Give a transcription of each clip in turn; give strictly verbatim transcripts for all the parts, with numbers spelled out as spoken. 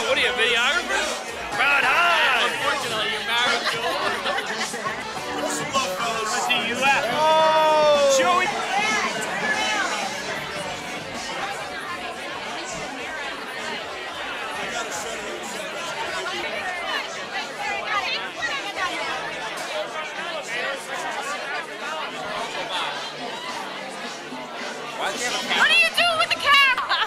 what are you, a videographer? Proud high! Unfortunately, you're married, Joel. Some love, fellas. I see you at. Oh! Joey! What are you doing with the camera?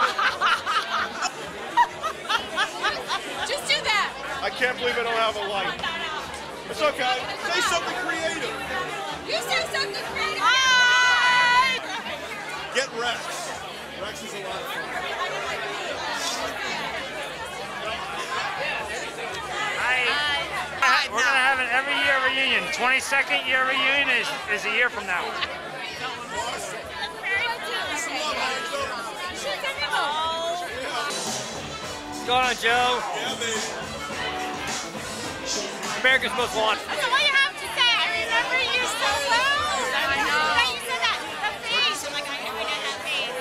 Just do that. I can't believe I don't have a light. It's okay. Say something creative. You say something creative. Hi. Get Rex. Rex is a lot of fun. Hi. Hi. We're going to have an every year reunion. twenty-second year reunion is, is a year from now. What's going on, Joe? Yeah, baby. America's Most Wanted. That's all you have to say. I remember you so well. I know. You said that. The face. I'm like, I know I didn't have face.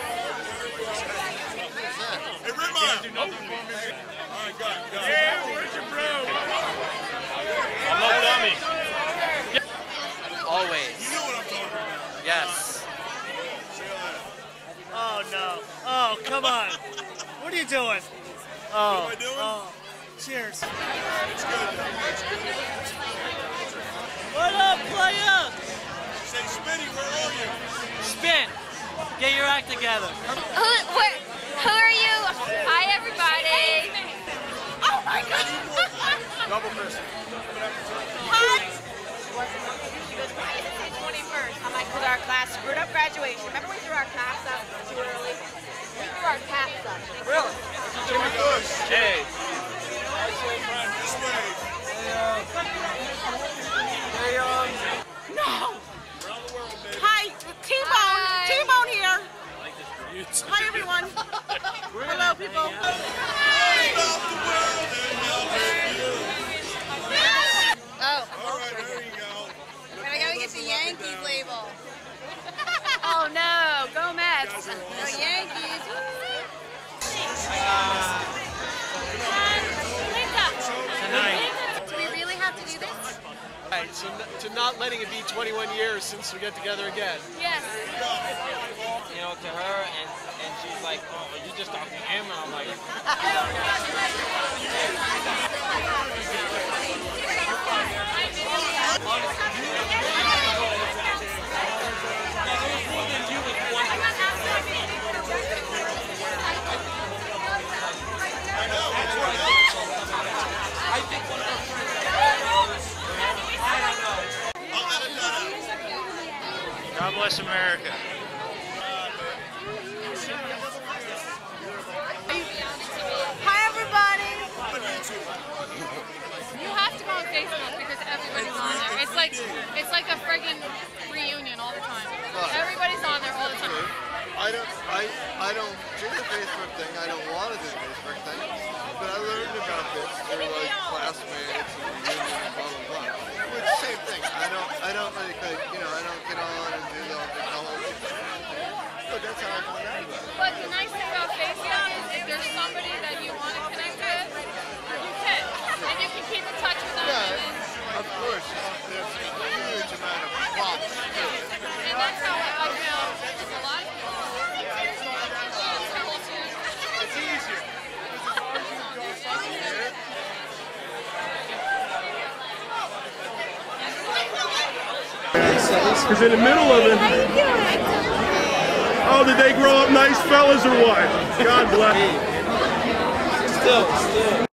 Hey, Rima. All right, got it. Got it. Yeah, where's your bro? I'm no dummy. Always. You know what I'm talking about. Yes. Oh, no. Oh, come on. What are you doing? Oh. What am I doing? Oh. Cheers. It's good. It's good. What up, playa? Say, Spinny, where are you? Spin. Get your act together. Who, where, who are you? Hi, everybody. Oh, my God. Double person. What? She goes, why does it say twenty-first? I'm like, because our class screwed up graduation. Remember we threw our caps up too early? We threw our caps up. Really? Jimmy Bush. Hey. This way. Hey, um. No. Around the world, baby. Hi, T-Bone. T-Bone here. Hi, everyone. Hello, people. Oh. All right, there you go. I gotta get the Yankees label. Oh no, go Mets. No Yankees. Do we really have to do this? Right, so to not letting it be twenty-one years since we get together again. Yes. You know, to her, and, and she's like, oh, you just talking to him, and I'm like, God bless America. Hi, everybody. You have to go on Facebook because everybody's on there. It's like it's like a friggin' reunion all the time. Everybody's on there all the time. I don't, I, I don't do the Facebook thing. I don't want to do the Facebook thing, but I learned about this through like classmates and reunion and blah blah blah. It's the same thing. I don't, I don't like, like you know, I don't get on and do the whole thing. But that's how I found out about it. But the nice thing about Facebook is if there's somebody that you want to connect with, you can. And you can keep in touch with them. Yeah, And, of course. There's a huge amount of plots. and that's how I, I feel a lot of people. It's easier. As far as you go from here. Because in the middle of it. How you doing? Oh, did they grow up nice fellas or what? God bless. Still, still.